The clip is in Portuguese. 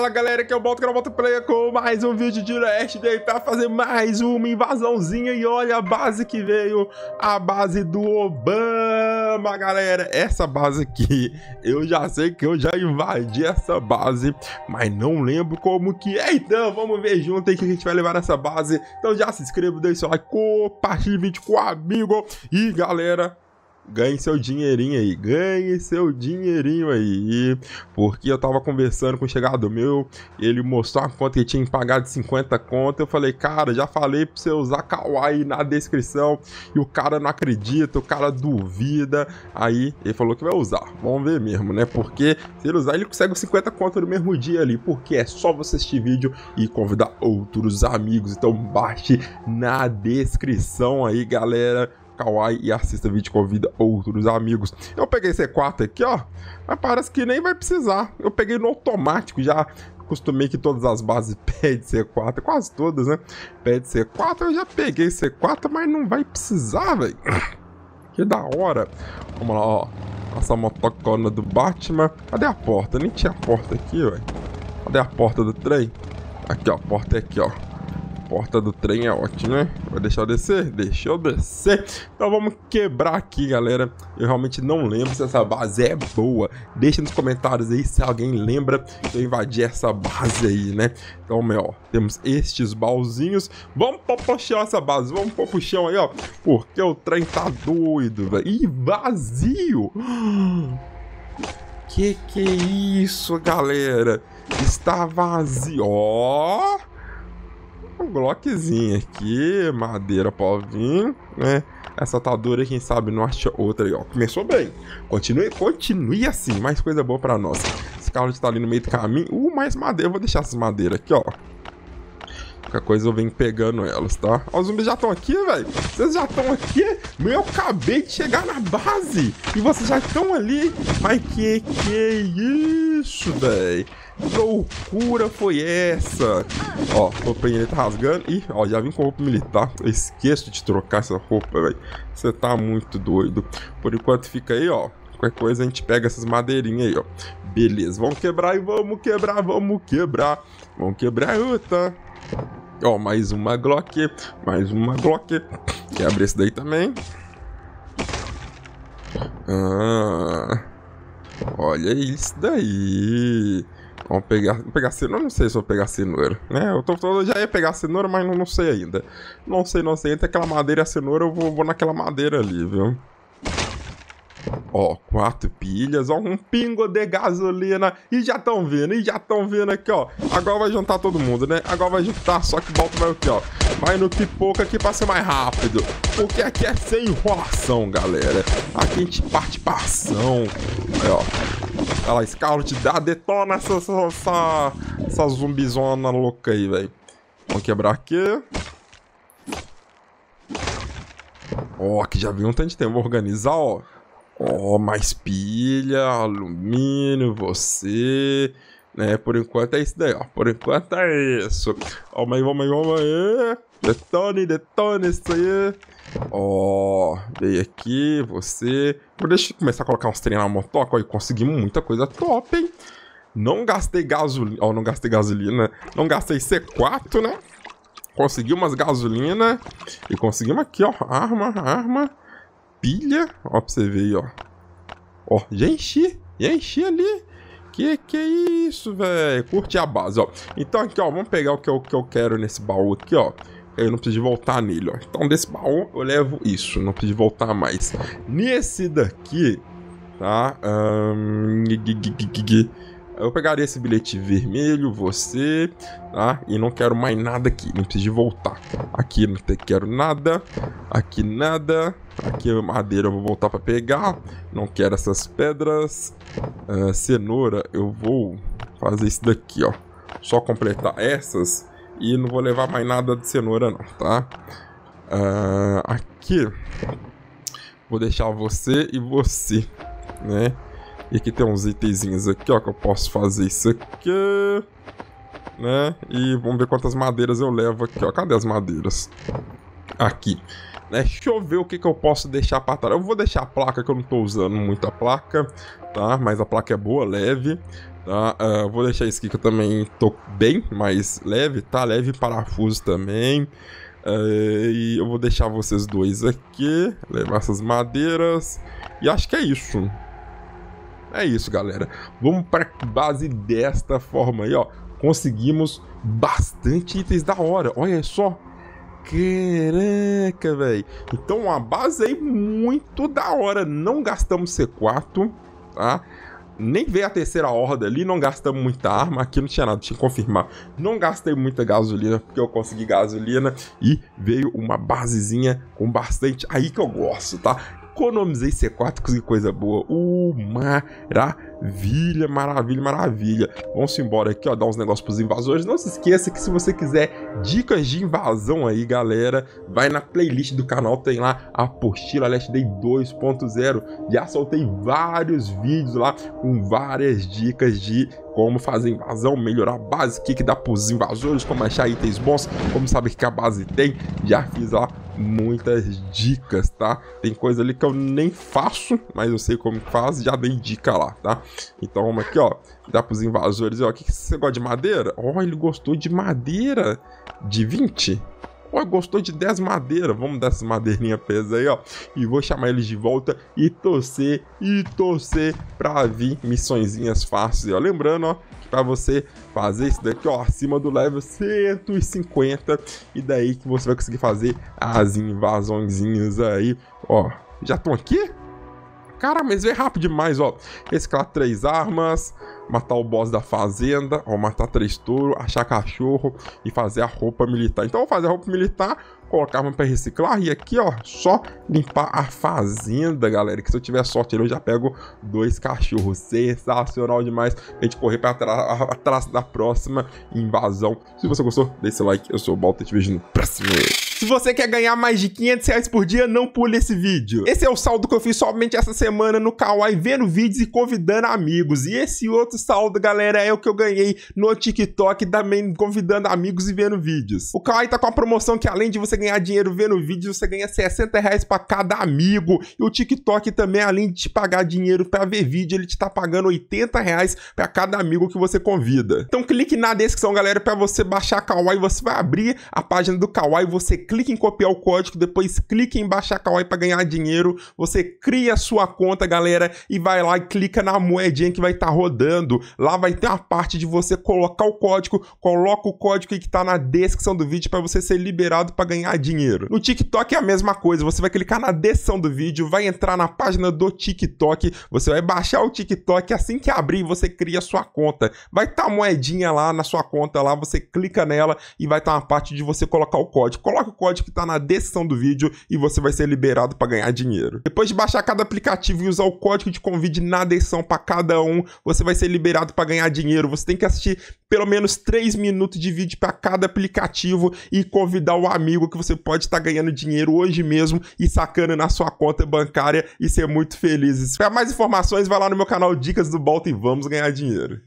Fala galera, aqui é o Boto, canal Boto Player com mais um vídeo de Last Day pra fazer mais uma invasãozinha. E olha a base que veio, a base do Obama, galera. Essa base aqui, eu já sei que eu já invadi essa base, mas não lembro como que é. Então vamos ver junto aí que a gente vai levar nessa base. Então já se inscreva, deixa seu like, compartilhe o vídeo com o amigo. E galera, ganhe seu dinheirinho aí, ganhe seu dinheirinho aí, porque eu tava conversando com o chegado meu, ele mostrou a conta que tinha que pagar de 50 conto, eu falei, cara, já falei pra você usar Kawaii na descrição, e o cara não acredita, o cara duvida, aí ele falou que vai usar, vamos ver mesmo, né, porque se ele usar, ele consegue os 50 conto no mesmo dia ali, porque é só você assistir vídeo e convidar outros amigos, então baixe na descrição aí, galera, Kawaii, e assista vídeo, convida outros amigos. Eu peguei C4 aqui, ó, mas parece que nem vai precisar. Eu peguei no automático, já acostumei que todas as bases pedem C4, quase todas, né? Pede C4, eu já peguei C4, mas não vai precisar, velho. Que da hora. Vamos lá, ó. Essa motocona do Batman. Cadê a porta? Nem tinha porta aqui, velho. Cadê a porta do trem? Aqui, ó, a porta é aqui, ó. Porta do trem é ótimo, né? Vai deixar eu descer? Deixa eu descer. Então vamos quebrar aqui, galera. Eu realmente não lembro se essa base é boa. Deixa nos comentários aí se alguém lembra que eu invadi essa base aí, né? Então, ó, temos estes baúzinhos. Vamos pôr pro chão essa base. Vamos pôr pro chão aí, ó. Porque o trem tá doido, velho. Ih, vazio! Que é isso, galera? Está vazio. Ó! Um Glockzinho aqui, madeira pode vir, né? Essa atadura, quem sabe não acha outra aí, ó. Começou bem. Continue assim, mais coisa boa pra nós. Esse carro tá ali no meio do caminho. Mais madeira, eu vou deixar essas madeiras aqui, ó. Qualquer coisa eu venho pegando elas, tá? Ó, os zumbis já estão aqui, velho. Vocês já estão aqui? Eu acabei de chegar na base e vocês já estão ali. Mas que isso, velho? Que loucura foi essa? Ó, a roupa ele tá rasgando. Ih, ó, já vim com roupa militar. Eu esqueço de trocar essa roupa, velho. Você tá muito doido. Por enquanto fica aí, ó. Qualquer coisa a gente pega essas madeirinhas aí, ó. Beleza, vamos quebrar e vamos quebrar, vamos quebrar. Vamos quebrar outra. Ó, mais uma Glock. Mais uma Glock. Quebra esse daí também. Olha isso daí. Vamos pegar cenoura, não sei se vou pegar cenoura, né? Eu já ia pegar cenoura, mas não sei ainda. Não sei, entre aquela madeira e a cenoura, eu vou naquela madeira ali, viu? Ó, 4 pilhas, ó, um pingo de gasolina. E já estão vendo aqui, ó. Agora vai juntar todo mundo, né? Agora vai juntar, só que volta vai o que, ó. Vai no pipoca aqui pra ser mais rápido. Porque aqui é sem enrolação, galera. Aqui a gente parte pra ação. Aí, ó. Olha lá, Scarlet, detona essa zumbizona louca aí, velho. Vamos quebrar aqui. Ó, aqui já viu um tanto de tempo. Vou organizar, ó. Ó, mais pilha, alumínio, você, né? Por enquanto é isso daí, ó. Por enquanto é isso. Ó, mas vamos aí. Detone isso aí. Ó, veio aqui, você. Deixa eu começar a colocar uns trem na motoca. Ó, e conseguimos muita coisa top, hein? Não gastei gasolina. Ó, não gastei gasolina. Não gastei C4, né? Conseguimos umas gasolina. E conseguimos aqui, ó. Arma. Pilha, ó, pra você ver aí, ó. Ó, já enchi ali. Que é isso, velho? Curte a base, ó. Então aqui, ó, vamos pegar o que eu quero nesse baú aqui, ó. Eu não preciso voltar nele, ó. Então desse baú eu levo isso, não preciso voltar mais. Nesse daqui, tá? Eu pegaria esse bilhete vermelho, você, tá? E não quero mais nada aqui, não preciso voltar. Aqui não quero nada, aqui nada. Aqui a madeira eu vou voltar pra pegar. Não quero essas pedras. Cenoura, eu vou fazer isso daqui, ó. Só completar essas. E não vou levar mais nada de cenoura não, tá? Aqui vou deixar você e você, né? E aqui tem uns itenzinhos aqui, ó, que eu posso fazer isso aqui, né? E vamos ver quantas madeiras eu levo aqui, ó. Cadê as madeiras? Aqui. né? Deixa eu ver o que eu posso deixar pra trás. Eu vou deixar a placa, que eu não tô usando muita placa, tá? Mas a placa é boa, leve, tá? Vou deixar isso aqui que eu também tô bem mais leve, tá? Leve parafuso também. E eu vou deixar vocês dois aqui, levar essas madeiras. E acho que é isso. É isso, galera. Vamos para base desta forma aí, ó. Conseguimos bastante itens da hora. Olha só. Caraca, velho. Então, uma base aí muito da hora. Não gastamos C4, tá? Nem veio a terceira horda ali, não gastamos muita arma. Aqui não tinha nada, tinha que confirmar. Não gastei muita gasolina, porque eu consegui gasolina. E veio uma basezinha com bastante... Aí que eu gosto, tá? Economizei C4, consegui coisa boa. Maravilha, maravilha, maravilha. Vamos embora aqui, ó, dar uns negócios pros invasores. Não se esqueça que se você quiser dicas de invasão aí, galera, vai na playlist do canal, tem lá a apostila Last Day 2.0. Já soltei vários vídeos lá com várias dicas de como fazer invasão, melhorar a base, o que dá pros invasores, como achar itens bons, como saber o que a base tem. Já fiz lá muitas dicas, tá? Tem coisa ali que eu nem faço, mas eu sei como faz, já dei dica lá, tá? Então vamos aqui, ó, dá pros invasores, ó, o que você gosta de madeira? Ó, ele gostou de madeira de 20. Ó, gostou de 10 madeiras. Vamos dar essas madeirinhas presas aí, ó. E vou chamar eles de volta e torcer pra vir missõezinhas fáceis, ó. Lembrando, ó, que pra você fazer isso daqui, ó, acima do level 150. E daí que você vai conseguir fazer as invasõezinhas aí, ó. Já estão aqui? Cara, mas veio rápido demais, ó. Reciclar 3 armas, matar o boss da fazenda, ó, matar 3 touros, achar cachorro e fazer a roupa militar. Então eu vou fazer a roupa militar, colocar uma pra reciclar e aqui, ó, só limpar a fazenda, galera. Que se eu tiver sorte eu já pego 2 cachorros. Sensacional demais. A gente correr pra atrás da próxima invasão. Se você gostou, deixa o like. Eu sou o Balta e te vejo no próximo. Se você quer ganhar mais de 500 reais por dia, não pule esse vídeo. Esse é o saldo que eu fiz somente essa semana no Kawaii, vendo vídeos e convidando amigos. E esse outro saldo, galera, é o que eu ganhei no TikTok, também convidando amigos e vendo vídeos. O Kawaii tá com a promoção que, além de você ganhar dinheiro vendo vídeos, você ganha 60 reais pra cada amigo. E o TikTok também, além de te pagar dinheiro pra ver vídeo, ele te tá pagando 80 reais pra cada amigo que você convida. Então clique na descrição, galera, pra você baixar Kawaii. Você vai abrir a página do Kawaii, você clique em copiar o código, depois clique em baixar Kawaii para ganhar dinheiro. Você cria a sua conta, galera, e vai lá e clica na moedinha que vai estar rodando. Lá vai ter uma parte de você colocar o código, coloca o código aí que tá na descrição do vídeo para você ser liberado para ganhar dinheiro. No TikTok é a mesma coisa, você vai clicar na descrição do vídeo, vai entrar na página do TikTok, você vai baixar o TikTok, assim que abrir você cria a sua conta. Vai estar a moedinha lá na sua conta, lá você clica nela e vai estar uma parte de você colocar o código. Coloca o código que tá na descrição do vídeo e você vai ser liberado para ganhar dinheiro. Depois de baixar cada aplicativo e usar o código de convite na descrição para cada um, você vai ser liberado para ganhar dinheiro. Você tem que assistir pelo menos 3 minutos de vídeo para cada aplicativo e convidar o amigo que você pode estar ganhando dinheiro hoje mesmo e sacando na sua conta bancária e ser muito feliz. Para mais informações, vai lá no meu canal Dicas do Balta e vamos ganhar dinheiro.